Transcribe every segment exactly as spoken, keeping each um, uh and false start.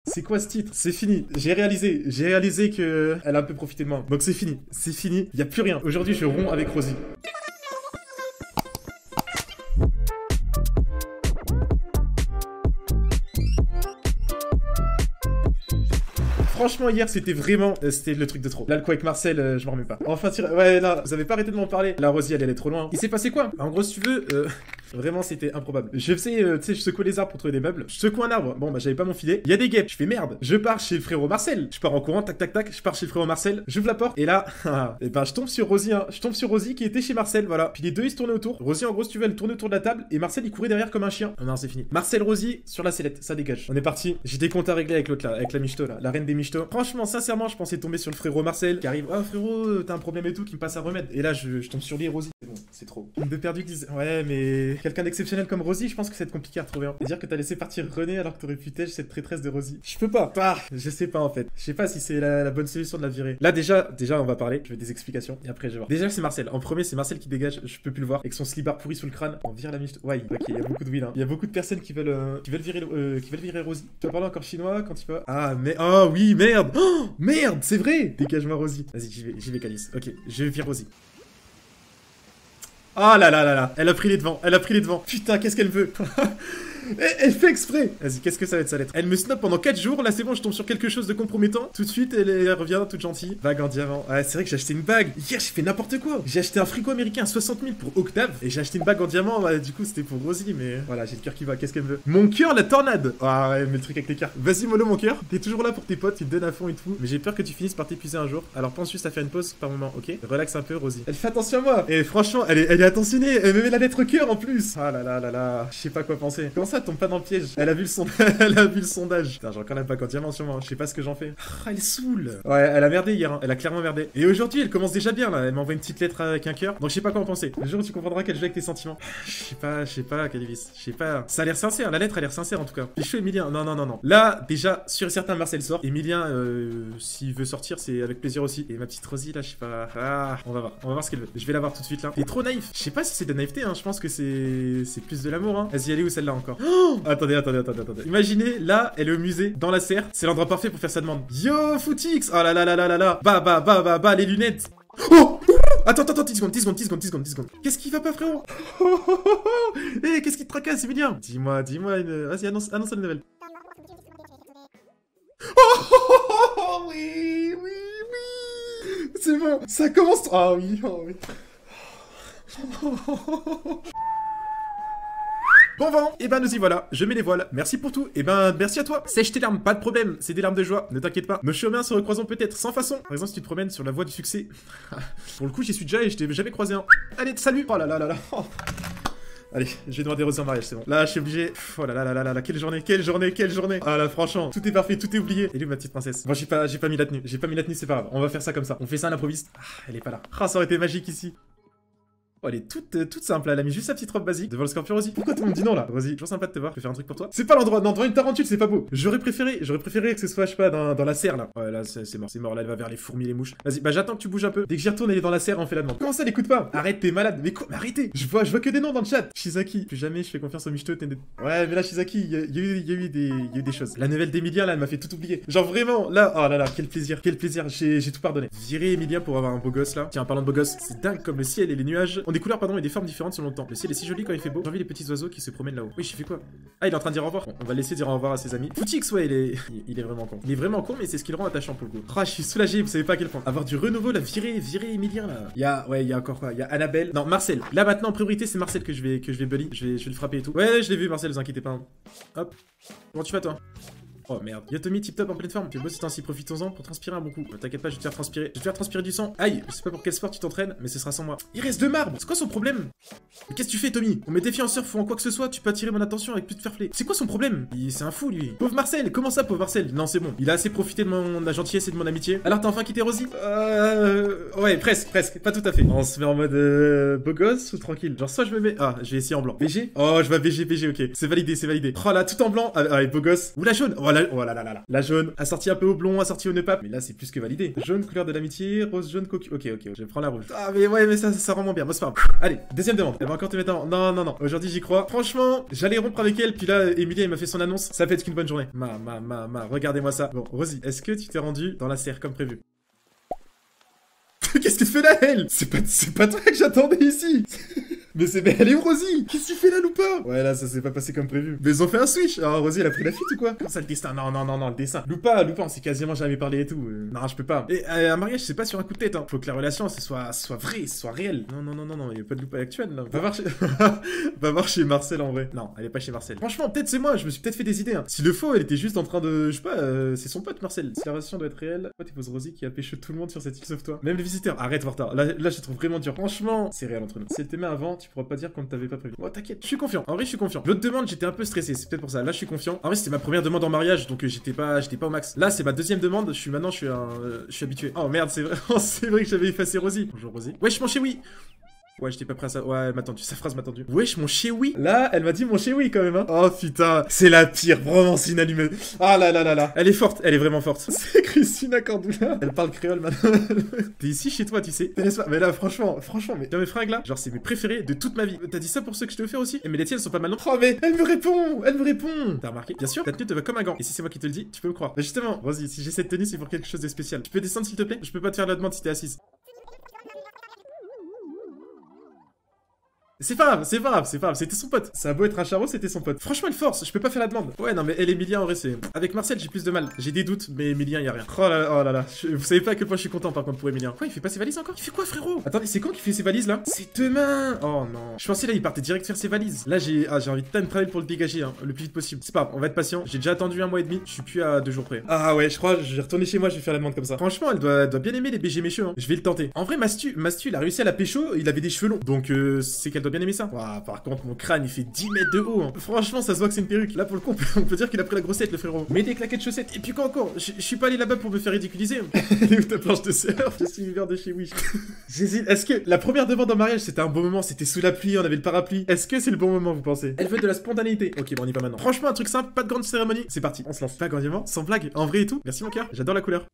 C'est quoi ce titre? C'est fini. J'ai réalisé. J'ai réalisé que elle a un peu profité de moi. Donc c'est fini. C'est fini. Il y a plus rien. Aujourd'hui, je romps avec Rosie. Franchement, hier, c'était vraiment... Euh, c'était le truc de trop. Là, le coup avec Marcel, euh, je m'en remets pas. Enfin, tire... ouais, là, vous avez pas arrêté de m'en parler. La Rosie, elle allait trop loin. Il s'est passé quoi? En gros, si tu veux... Euh... Vraiment, c'était improbable. Je faisais, euh, tu sais, je secouais les arbres pour trouver des meubles. Je secoue un arbre. Bon, bah, j'avais pas mon filet. Il y a des guêpes. Je fais merde. Je pars chez le frérot Marcel. Je pars en courant, tac, tac, tac. Je pars chez le frérot Marcel. J'ouvre la porte. Et là, et ben, je tombe sur Rosie, hein. Je tombe sur Rosie qui était chez Marcel, voilà. Puis les deux, ils se tournaient autour. Rosie, en gros, si tu veux, elle tournait autour de la table. Et Marcel, il courait derrière comme un chien. Oh, non, c'est fini. Marcel, Rosie, sur la sellette. Ça dégage. On est parti. J'ai des comptes à régler avec l'autre là. Avec la michto là. La reine des michtos. Franchement, sincèrement, je pensais tomber sur le frérot Marcel qui arrive. Oh, frérot, t'as un problème et tout, qui me passe un remède. Et là, je, je tombe sur lui et Rosie. C'est bon, c'est trop. De perdu disent. Ouais, mais quelqu'un d'exceptionnel comme Rosie, je pense que c'est compliqué à retrouver. Hein. Et dire que t'as laissé partir René alors que t'aurais pu tèche cette traîtresse de Rosie. Je peux pas. Ah, je sais pas en fait. Je sais pas si c'est la, la bonne solution de la virer. Là déjà, déjà on va parler. Je veux des explications et après je vais voir. Déjà c'est Marcel. En premier c'est Marcel qui dégage. Je peux plus le voir avec son slibard pourri sous le crâne. On vire la miche. Ouais. Ok. Il y a beaucoup de will. Hein. Il y a beaucoup de personnes qui veulent, euh, qui veulent virer, euh, qui veulent virer Rosie. Tu vas parler encore chinois quand tu vas. Ah mais oh oui merde. Oh, merde c'est vrai. Dégage-moi Rosie. Vas-y j'y vais, j'y vais Calice. Ok. Je vire Rosie. Oh là là là là. Elle a pris les devants. Elle a pris les devants. Putain qu'est-ce qu'elle veut. Elle fait exprès. Vas-y, qu'est-ce que ça va être sa lettre? Elle me snob pendant quatre jours. Là, c'est bon, je tombe sur quelque chose de compromettant. Tout de suite, elle, elle revient toute gentille. Bague en diamant. Ouais, c'est vrai que j'ai acheté une bague. Hier, j'ai fait n'importe quoi. J'ai acheté un frigo américain à soixante mille pour Octave. Et j'ai acheté une bague en diamant. Ouais, du coup, c'était pour Rosie. Mais voilà, j'ai le cœur qui va. Qu'est-ce qu'elle veut? Mon cœur, la tornade. Ah ouais, mais le truc avec les cartes. Vas-y, mollo, mon cœur. T'es toujours là pour tes potes. Tu te donnes à fond et tout. Mais j'ai peur que tu finisses par t'épuiser un jour. Alors pense juste à faire une pause par moment, ok? Relax un peu, Rosie. Elle fait attention à moi. Et franchement, elle est, elle est attentionnée. Elle me met la lettre cœur en plus. Ah là là là là. Je sais pas quoi penser. Comment ça, elle tombe pas dans le piège? Elle a vu le son... elle a vu le sondage. Putain, j'ai encore la bague en diamant sur moi. Je sais pas ce que j'en fais. Ah, elle saoule. Ouais, elle a merdé hier. Hein. Elle a clairement merdé. Et aujourd'hui, elle commence déjà bien là. Elle m'envoie une petite lettre avec un cœur. Donc je sais pas quoi en penser. Le jour où tu comprendras qu'elle joue avec tes sentiments. Je sais pas, je sais pas, Calivis. Je sais pas. Ça a l'air sincère. La lettre a l'air sincère en tout cas. Les cheveux Emilien. Non, non, non, non. Là, déjà, sûr et certain, Marcel sort. Emilien, euh, s'il veut sortir, c'est avec plaisir aussi. Et ma petite Rosie là, je sais pas. Ah, on va voir. On va voir ce qu'elle veut. Je vais la voir tout de suite là. Elle est trop naïf. Je sais pas si c'est de la naïveté. Hein. Je pense que c'est c'est plus de l'amour. Hein. Vas-y, elle est où celle-là encore? Oh, attendez, attendez, attendez, attendez. Imaginez, là, elle est au musée, dans la serre. C'est l'endroit parfait pour faire sa demande. Yo, Footix. Oh là là là là là là. Bah, bah, bah, bah, bah, les lunettes. Oh! Attends, attends, attends, dix secondes, dix secondes, dix secondes, dix secondes, dix secondes. Qu'est-ce qui va pas, frérot? Eh, qu'est-ce qui te tracasse, Emilien? Dis-moi, dis-moi une... Vas-y, annonce, annonce la nouvelle. Oh, oui, oui, oui. C'est bon, ça commence... Ah oui, oh oui. Bon vent, et ben nous y voilà, je mets les voiles, merci pour tout, et ben merci à toi. Sèche tes larmes, pas de problème, c'est des larmes de joie, ne t'inquiète pas. Nos chemins se recroisons peut-être sans façon. Par exemple si tu te promènes sur la voie du succès. Pour le coup j'y suis déjà et je t'ai jamais croisé un. Allez, salut. Oh là là là là. Oh. Allez, je vais demander Rosie en mariage, c'est bon. Là, je suis obligé. Oh là là là là là là, quelle journée, quelle journée, quelle journée. Ah là, franchement, tout est parfait, tout est oublié. Et lui, ma petite princesse. Bon, j'ai pas, j'ai pas mis la tenue, j'ai pas mis la tenue, c'est pas grave. On va faire ça comme ça. On fait ça à l'improviste. Ah, elle est pas là. Ah, ça aurait été magique ici. Oh, elle est toute, euh, toute simple, elle a mis juste sa petite robe basique devant le scorpion Rosie. Pourquoi tout le monde dit non là? Rosie, toujours sympa de te voir, je peux faire un truc pour toi. C'est pas l'endroit, non, devant une tarentule, c'est pas beau. J'aurais préféré, j'aurais préféré que ce soit, je sais pas, dans, dans la serre là. Ouais, là, c'est mort, c'est mort, là, elle va vers les fourmis, les mouches. Vas-y, bah j'attends que tu bouges un peu. Dès que j'y retourne, elle est dans la serre, on fait la demande. Comment ça, l'écoute pas? Arrête, t'es malade. Mais quoi? Mais arrêtez! Je vois, je vois que des noms dans le chat. Shizaki, plus jamais je fais confiance aux michto. Des... Ouais, mais là, Shizaki, il y, y, y, y a eu des, y a eu des choses. La nouvelle d'Emilien là, elle m'a fait tout oublier. Genre vraiment, là, oh là là, quel plaisir, quel plaisir, j'ai tout pardonné. Virer Emilien pour avoir un beau gosse là. Tiens, en parlant de beau gosse, c'est dingue comme le ciel et les nuages ont des couleurs, pardon, et des formes différentes selon le temps. Le ciel est si joli quand il fait beau. J'ai envie les petits oiseaux qui se promènent là-haut. Oui, j'ai fait quoi? Ah, il est en train de dire au revoir. Bon, on va laisser dire au revoir à ses amis. Footix, ouais, il est... il est vraiment con. Il est vraiment con, mais c'est ce qui le rend attachant pour le coup. Ah, je suis soulagé, vous savez pas à quel point. Avoir du renouveau, la virer, virer Emilien là. Il y a, ouais, il y a encore quoi? Il y a Annabelle. Non, Marcel. Là maintenant, en priorité, c'est Marcel que je vais, que je vais bully. Je vais, je vais le frapper et tout. Ouais, je l'ai vu, Marcel, vous inquiétez pas. Hein. Hop. Comment tu vas toi? Oh merde. Yotomi tip top en pleine forme. Tu bosses ainsi, profitons-en pour transpirer un bon coup. T'inquiète pas, je vais te faire transpirer. Je vais te faire transpirer du sang. Aïe, je sais pas pour quel sport tu t'entraînes, mais ce sera sans moi. Il reste deux marbres. C'est quoi son problème? Mais qu'est-ce que tu fais, Tommy? On met défi en surf ou en quoi que ce soit, tu peux attirer mon attention avec plus de fair play. C'est quoi son problème? C'est un fou lui. Pauvre Marcel, comment ça, pauvre Marcel? Non, c'est bon. Il a assez profité de mon de la gentillesse et de mon amitié. Alors t'as enfin quitté Rosie? Euh. Ouais, presque, presque. Pas tout à fait. On se met en mode euh, beau gosse ou tranquille? Genre, soit je me mets. Ah, je vais essayer en blanc. B G? Oh, je vais B G, B G, ok. C'est validé, c'est validé. Oh là, tout en blanc. Ah, ouais, beau gosse. Ou la jaune? Oh, la la... Oh là là là là. La jaune, assortie un peu au blond, assortie au nœud pape. Mais là, c'est plus que validé. Jaune, couleur de l'amitié, rose, jaune, cocu. Ok, ok, je prends la rouge. Ah, mais ouais, mais ça, ça rend moins bien. Moi, c'est pas grave. Allez, deuxième demande. Elle va encore te mettre en... Non, non, non. Aujourd'hui, j'y crois. Franchement, j'allais rompre avec elle. Puis là, Emilia, elle m'a fait son annonce. Ça peut être qu'une bonne journée. Ma, ma, ma, ma. Regardez-moi ça. Bon, Rosie, est-ce que tu t'es rendu dans la serre comme prévu? Qu'est-ce que tu fais là, elle? C'est pas, c'est pas toi que j'attendais ici. Mais c'est, mais elle est où, Rosie? Qu'est-ce que tu fais là, Loupa? Ouais, là, ça s'est pas passé comme prévu. Mais ils ont fait un switch. Alors, Rosie, elle a pris la fuite ou quoi? Comment ça, le destin? Non, non, non, non, le dessin. Loupa, Loupa, on s'est quasiment jamais parlé et tout. Euh, non, je peux pas. Et euh, un mariage, c'est pas sur un coup de tête, hein. Faut que la relation, ce soit, soit vraie, soit réelle. Non, non, non, non, non, y a pas de Loupa actuelle, là. Va voir chez, va voir chez Marcel, en vrai. Non, elle est pas chez Marcel. Franchement, peut-être c'est moi, je me suis peut-être fait des idées, hein. Si le faux, elle était juste en train de, je sais pas, euh, c'est son pote, Marcel. Si la relation doit être réelle, pourquoi tu poses Rosie qui a pêché tout le monde sur cette île sauf toi? Même les visiteurs. Arrête, Vorta. Là, là, je te trouve vraiment dur. Franchement, c'est réel entre nous. Si elle t'aimait avant, tu pourras pas dire qu'on ne t'avait pas prévu. Oh, t'inquiète, je suis confiant. En vrai, je suis confiant. L'autre demande, j'étais un peu stressé, c'est peut-être pour ça. Là, je suis confiant. En vrai, c'était ma première demande en mariage, donc euh, j'étais pas, j'étais pas au max. Là, c'est ma deuxième demande. Je suis maintenant, je suis un, euh, je suis habitué. Oh merde, c'est vrai, c'est vrai que j'avais effacé Rosie. Bonjour Rosie. Wesh, mon chéri. Ouais, j'étais pas prêt à ça. Ouais, elle m'a tendu. Sa phrase m'a tendu. Wesh, mon chéri. Là, elle m'a dit mon chéri quand même, hein. Oh putain, c'est la pire. Vraiment, c'est une allumeuse. Ah là là là là. Elle est forte. Elle est vraiment forte. C'est Christina Cordula. Elle parle créole maintenant. T'es ici chez toi, tu sais. N'est-ce pas? Mais là, franchement, franchement, mais dans mes fringues là, genre, c'est mes préférés de toute ma vie. T'as dit ça pour ceux que je t'ai offert aussi? Et mais les tiennes sont pas mal non? Oh, mais elle me répond. Elle me répond. T'as remarqué? Bien sûr, ta tenue te va comme un gant. Et si c'est moi qui te le dis, tu peux me croire. Mais justement, vas-y, si j'ai cette tenue, c'est pour quelque chose de spécial. Tu peux descendre s'il te plaît? Je peux pas te faire la demande si t'es assise. C'est pas grave, c'est pas grave, c'est pas grave, c'était son pote. Ça a beau être un charreau, c'était son pote. Franchement, elle force, je peux pas faire la demande. Ouais, non, mais elle, Emilia, en vrai, c'est. Avec Marcel, j'ai plus de mal. J'ai des doutes, mais Emilien, y a rien. Oh là là, oh là là. Je... Vous savez pas à quel point je suis content, par contre, pour Emilien. Quoi, il fait pas ses valises encore? Il fait quoi, frérot? Attendez, c'est quand qu'il fait ses valises là? C'est demain. Oh non. Je pensais là, il partait direct faire ses valises. Là, j'ai ah, j'ai envie de time travel pour le dégager, hein, le plus vite possible. C'est pas grave, on va être patient. J'ai déjà attendu un mois et demi, je suis plus à deux jours près. Ah ouais, je crois, je vais retourner chez moi, je vais faire la demande comme ça. Franchement, elle doit, elle doit bien aimer les B G mécheux, hein. Je vais le tenter. En vrai, Mastu, Mastu, il a réussi à la pécho, il avait des cheveux longs. Donc, euh, c'est qu'elle doit bien aimer ça. Wow, par contre, mon crâne, il fait dix mètres de haut, hein. Franchement, ça se voit que c'est une perruque. Là, pour le coup, on peut dire qu'il a pris la grossette, le frérot. Mais des claquettes chaussettes. Et puis quoi encore? Je suis pas allé là-bas pour me faire ridiculiser. Elle est où ta planche de surf? Je suis l'hiver de chez Wish. J'hésite. Est-ce que la première demande en mariage, c'était un bon moment? C'était sous la pluie, on avait le parapluie. Est-ce que c'est le bon moment, vous pensez? Elle veut de la spontanéité. Ok, bon, on y va maintenant. Franchement, un truc simple, pas de grande cérémonie. C'est parti, on se lance. Pas grandement, sans blague, en vrai et tout. Merci mon cœur, j'adore la couleur.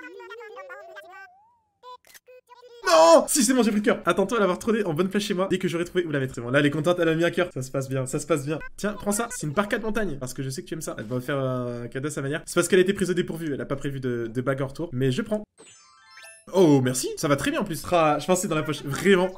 Non! Si c'est bon, j'ai pris le cœur. Attends-toi à l'avoir trôné en bonne place chez moi dès que j'aurai trouvé où la mettre. C'est bon, là elle est contente, elle a mis un cœur. Ça se passe bien, ça se passe bien. Tiens, prends ça, c'est une parka de montagne. Parce que je sais que tu aimes ça. Elle va faire un cadeau à sa manière. C'est parce qu'elle a été prise au dépourvu. Elle a pas prévu de, de bague en retour. Mais je prends. Oh, merci. Ça va très bien en plus. Ah, je pense que c'est dans la poche. Vraiment.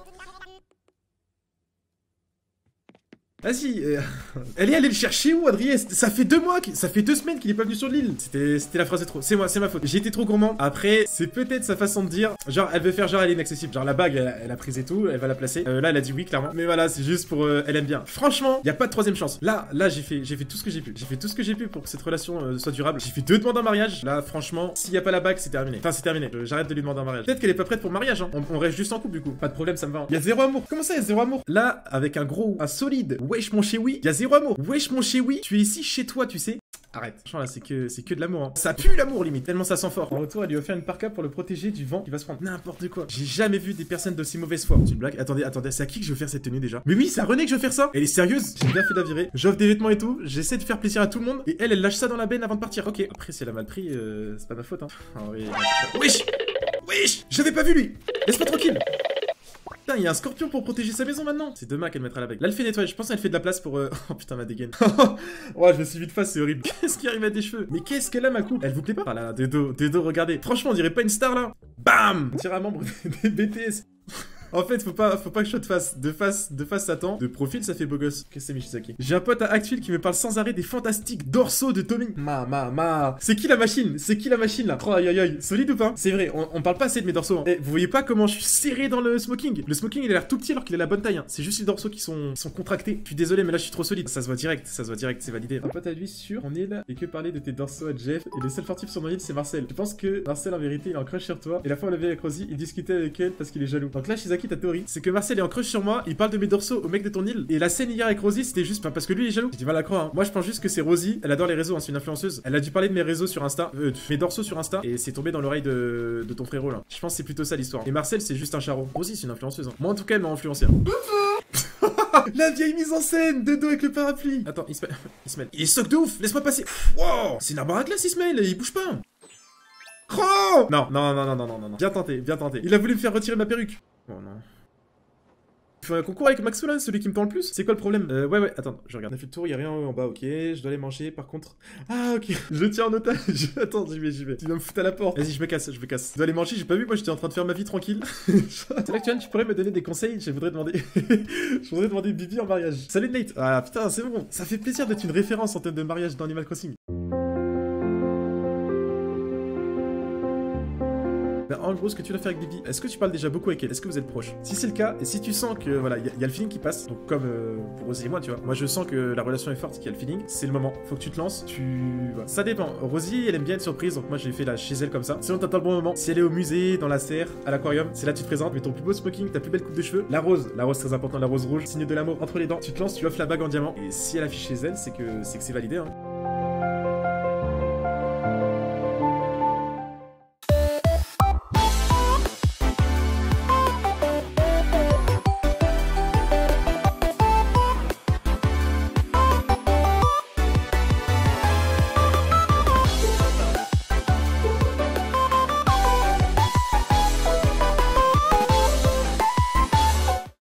Vas-y, euh... elle est allée le chercher où, Adrien? Ça fait deux mois, qu... ça fait deux semaines qu'il est pas venu sur l'île. C'était c'était la phrase de trop. C'est moi, c'est ma faute. J'ai été trop gourmand. Après, c'est peut-être sa façon de dire. Genre, elle veut faire genre, elle est inaccessible. Genre, la bague, elle, elle a prise et tout, elle va la placer. Euh, là, elle a dit oui, clairement. Mais voilà, c'est juste pour. Euh, elle aime bien. Franchement, y a pas de troisième chance. Là, là, j'ai fait, j'ai fait tout ce que j'ai pu. J'ai fait tout ce que j'ai pu pour que cette relation euh, soit durable. J'ai fait deux demandes en mariage. Là, franchement, s'il y a pas la bague, c'est terminé. Enfin, c'est terminé. Euh, J'arrête de lui demander en mariage. Peut-être qu'elle est pas prête pour le mariage. Hein. On, on reste juste en couple du coup. Pas de problème, ça me va. Hein. Y a zéro amour. Comment ça, y a zéro amour? Là, avec un gros, un solide. Wesh, mon chéri. Zéro amour. Wesh mon chéri, tu es ici chez toi, tu sais. Arrête. Franchement là c'est que c'est que de l'amour. Hein. Ça pue l'amour limite, tellement ça sent fort. En retour, elle lui a offert une parka pour le protéger du vent qui va se prendre. N'importe quoi. J'ai jamais vu des personnes d'aussi mauvaise foi. C'est une blague. Attendez, attendez, c'est à qui que je veux faire cette tenue déjà? Mais oui, c'est à René que je veux faire ça. Elle est sérieuse. J'ai bien fait de la virer. J'offre des vêtements et tout. J'essaie de faire plaisir à tout le monde. Et elle, elle lâche ça dans la benne avant de partir. Ok. Après, si elle a mal pris, euh, c'est pas ma faute. Hein. Oh, oui. Wesh. Wesh. J'avais pas vu lui. Laisse-moi tranquille. Putain, il y a un scorpion pour protéger sa maison maintenant. C'est demain qu'elle mettra la bague. Là, elle fait nettoyer. Je pense qu'elle fait de la place pour. Euh... Oh putain, ma dégaine. Ouais, je me suis vite face, c'est horrible. Qu'est-ce qui arrive à tes cheveux? Mais qu'est-ce qu'elle a, ma coupe? Elle vous plaît pas? Ah là, des dos, des dos, regardez. Franchement, on dirait pas une star là. Bam! On dirait un membre des B T S. En fait, faut pas, faut pas que je sois de face. De face, de face, Satan. De profil, ça fait beau gosse. Qu'est-ce que c'est, Michizaki? J'ai un pote à Actfield qui me parle sans arrêt des fantastiques dorsaux de Tommy. Ma, ma, ma. C'est qui la machine? C'est qui la machine là? Oh, aïe, aïe, aïe. Solide ou pas? C'est vrai, on, on parle pas assez de mes dorsaux. Hein. Et vous voyez pas comment je suis serré dans le smoking? Le smoking, il a l'air tout petit alors qu'il a la bonne taille. Hein. C'est juste les dorsaux qui sont, sont contractés. Je suis désolé, mais là, je suis trop solide. Ça se voit direct, ça se voit direct, c'est validé. Un pote à lui sur on est là et que parler de tes dorsaux à Jeff. Et le seul fortif sur mon île, c'est Marcel. Je pense que Marcel, en vérité, il est en crush sur toi. Et la fois, on l'avait avec Rosie, il discutait avec elle parce qu'il est jaloux. Donc là, Shizaki, ta théorie, c'est que Marcel est en crush sur moi, il parle de mes dorsaux au mec de ton île. Et la scène hier avec Rosie, c'était juste pas parce que lui il est jaloux. J'ai du mal à croire. Hein. Moi je pense juste que c'est Rosie, elle adore les réseaux, hein, c'est une influenceuse. Elle a dû parler de mes réseaux sur Insta, euh, de mes dorsaux sur Insta, et c'est tombé dans l'oreille de... de ton frérot là. Je pense que c'est plutôt ça l'histoire. Et Marcel c'est juste un charron. Rosie c'est une influenceuse. Hein. Moi en tout cas elle m'a influencé. Hein. La vieille mise en scène de dos avec le parapluie. Attends, Ismaël, Ismaël, il est stock de ouf. Laisse-moi passer. Wow, c'est une arbre à glace, Ismaël. Il bouge pas. Oh non, non, non, non, non, non, non, non. Bien tenté, bien tenté. Il a voulu me faire retirer ma perruque. Oh non. Tu fais un concours avec Maxo là, celui qui me tend le plus? C'est quoi le problème? Euh, ouais, ouais, attends, je regarde. On a fait le tour, y'a rien en bas, ok. Je dois aller manger, par contre. Ah, ok. Je tiens en otage. Attends, j'y vais, j'y vais. Tu vas me foutre à la porte. Vas-y, je me casse, je me casse. Je dois aller manger, j'ai pas vu, moi j'étais en train de faire ma vie tranquille. C'est là que tu, vois, tu pourrais me donner des conseils, je voudrais demander. Je voudrais demander Bibi en mariage. Salut Nate. Ah putain, c'est bon. Ça fait plaisir d'être une référence en termes de mariage dans Animal Crossing. Ben, en gros, ce que tu dois faire avec Bibi, est-ce que tu parles déjà beaucoup avec elle? Est-ce que vous êtes proches? Si c'est le cas, et si tu sens que voilà, il y, y a le feeling qui passe, donc comme euh, pour Rosie et moi, tu vois, moi je sens que la relation est forte, qu'il y a le feeling, c'est le moment. Faut que tu te lances, tu. Voilà. Ça dépend. Rosie, elle aime bien être surprise, donc moi j'ai fait là chez elle comme ça. Sinon, t'attends le bon moment. Si elle est au musée, dans la serre, à l'aquarium, c'est là que tu te présentes, mets ton plus beau smoking, ta plus belle coupe de cheveux, la rose, la rose très important, la rose rouge, signe de l'amour entre les dents. Tu te lances, tu offres la bague en diamant, et si elle affiche chez elle, c'est que c'est que c'est validé, hein.